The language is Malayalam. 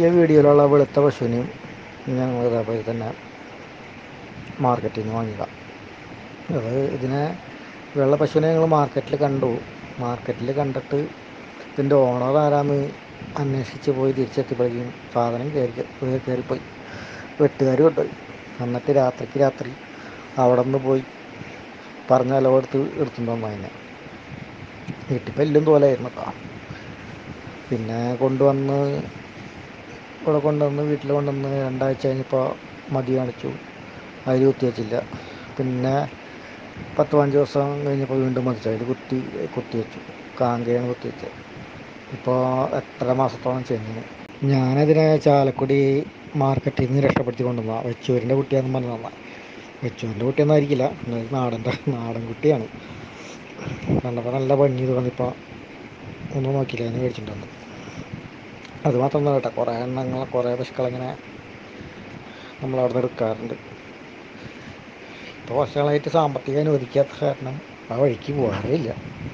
ഈ വീഡിയോയിലുള്ള വെളുത്ത പശുവിനെയും ഞങ്ങൾ ഇതേപോലെ തന്നെ മാർക്കറ്റിൽ നിന്ന് വാങ്ങിയതാണ്. ഇതിനെ വെള്ള പശുവിനെ ഞങ്ങൾ മാർക്കറ്റിൽ കണ്ടിട്ട് ഇതിൻ്റെ ഓണർ ആരാന്ന് അന്വേഷിച്ച് പോയി തിരിച്ചെത്തിയപ്പോഴേക്കും സാധനം കയറിപ്പോയി. വെട്ടുകാർ കൊണ്ടുപോയി. എന്നിട്ട് രാത്രി അവിടെ നിന്ന് പോയി പറഞ്ഞ വില എടുത്തുകൊണ്ട് വന്നു. അതിനെ വീട്ടിൽ എല്ലും തോലായിരുന്നു കേട്ടോ. പിന്നെ വീട്ടിൽ കൊണ്ടുവന്ന് 2 ആഴ്ച കഴിഞ്ഞപ്പോൾ മതി കാണിച്ചു. അതിൽ കുത്തിവെച്ചില്ല. പിന്നെ 10-15 ദിവസം കഴിഞ്ഞപ്പോൾ വീണ്ടും മതിച്ചു. അതിൽ കുത്തിവെച്ചു. കാങ്കയാണ് കുത്തിവെച്ചത്. ഇപ്പോൾ എത്ര മാസത്തോളം ചെന്നു. ഞാനതിനെ ചാലക്കുടി മാർക്കറ്റിൽ നിന്ന് രക്ഷപ്പെടുത്തി കൊണ്ടുവന്നതാണ്. വെച്ചൂരിൻ്റെ കുട്ടിയാണെന്ന് പറഞ്ഞ് തന്നാൽ. വെച്ചൂരിൻ്റെ കുട്ടിയൊന്നും ആയിരിക്കില്ല, നാടൻ കുട്ടിയാണ്. കണ്ടപ്പോൾ നല്ല ഭംഗി തോന്നിപ്പോൾ ഒന്നും നോക്കിയില്ല, അതിന് മേടിച്ചിട്ടുണ്ട്. അതുമാത്രമൊന്നും കേട്ടോ, കുറേ പശുക്കളിങ്ങനെ നമ്മളവിടെ നിന്ന് എടുക്കാറുണ്ട്. ഇപ്പോൾ വർഷങ്ങളായിട്ട് സാമ്പത്തികം അനുവദിക്കാത്ത കാരണം ആ വഴിക്ക് പോകാറില്ല.